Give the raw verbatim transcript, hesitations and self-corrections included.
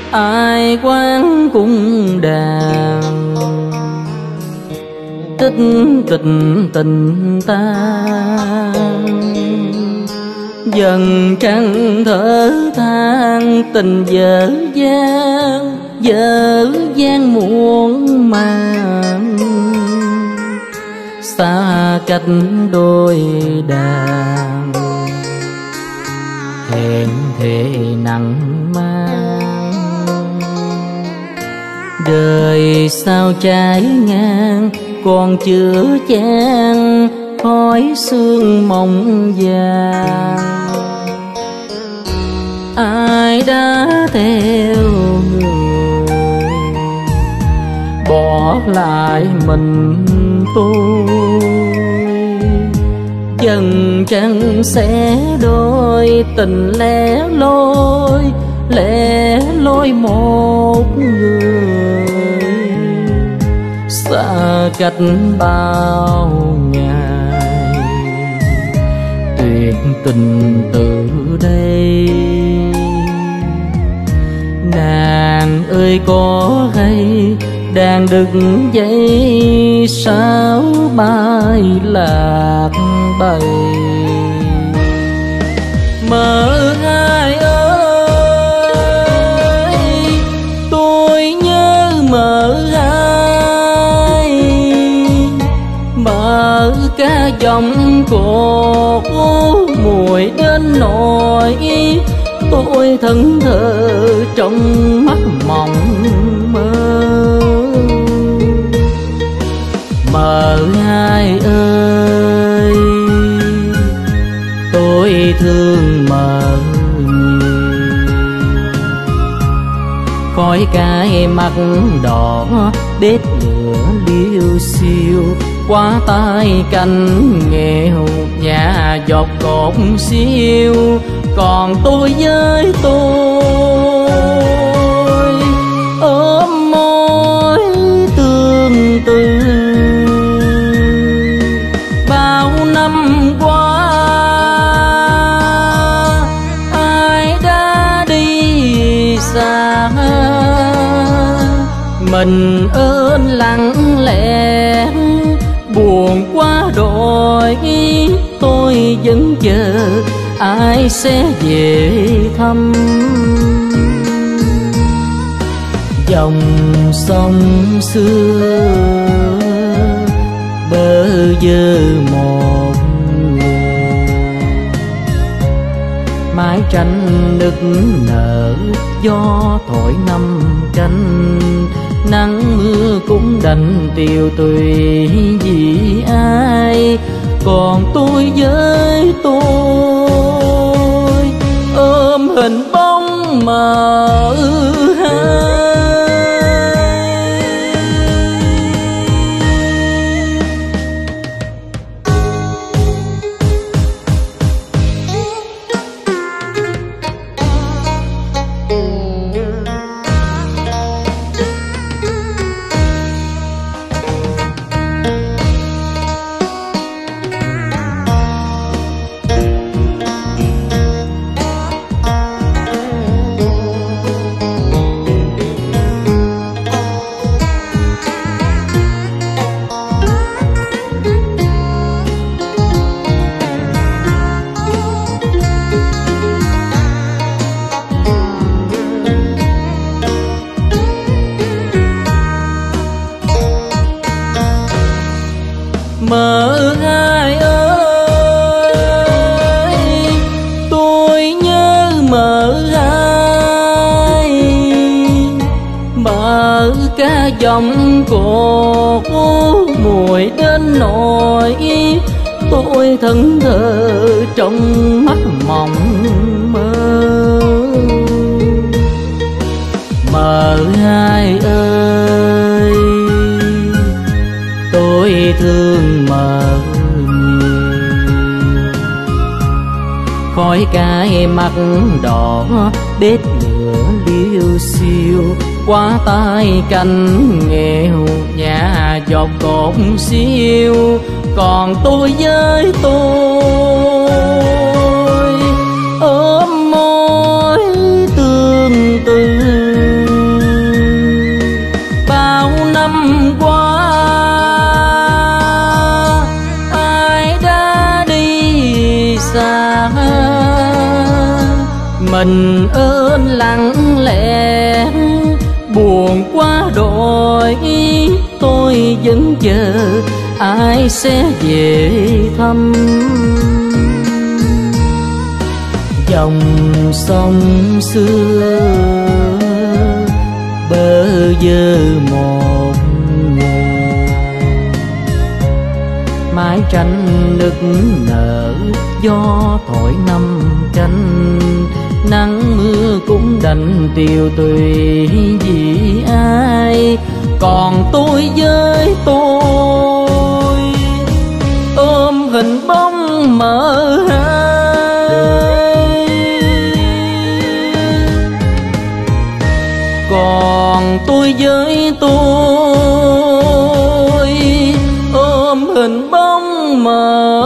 ai quán cung đàn, tích tình tình ta dần trăng thở than. Tình dở dang dở dang muộn màng, xa cách đôi đàn hẹn thề nặng mang. Đời sao trái ngang còn chưa chan, khói sương mộng vàng. Ai đã theo người bỏ lại mình tôi, dần trăng sẽ đôi tình lẻ loi, lẻ loi một người. Xa cách bao ngày tuyệt tình từ đây. Nàng ơi có hay đang đứng dậy sao bay lạc bầy. Mơ hai ơi tôi nhớ mơ hai, mơ ca dòng cột mùi đến nỗi tôi thẫn thờ trong mắt mộng mơ. Mơ hai ơi tôi thương mơ nhiều, khói cái mắt đỏ bếp lửa liêu xiêu. Qua tay canh nghèo nhà giọt cột xiêu, còn tôi với tôi ôm môi tương tư. Bao năm qua ai đã đi xa, mình ơn lặng lẽ buồn quá đôi. Tôi vẫn chờ ai sẽ về thăm. Dòng sông xưa bơ vơ một người, mái tranh nức nở gió thổi năm canh. Nắng mưa cũng đành tiêu tùy vì ai, còn tôi với tôi ôm hình bóng mờ hai. Mơ hai ơi tôi nhớ mơ hai, mơ ca dòng cột mùi đến nỗi tôi thẫn thờ trong mắt mộng mơ. Mơ hai ơi tôi thương mơ nhiều, khói cái mắt đỏ bếp lửa liêu xiêu. Qua tay canh nghèo nhà giọt cột xiêu, còn tôi với tôi ôm môi tương tư. mình ơn lặng lẽ buồn quá đôi, tôi vẫn chờ ai sẽ về thăm. Dòng sông xưa bơ vơ một người, mái tranh nức nở gió thổi năm canh. Nắng mưa cũng đành tiêu tùy vì ai, còn tôi với tôi ôm hình bóng mơ hai. Còn tôi với tôi ôm hình bóng mờ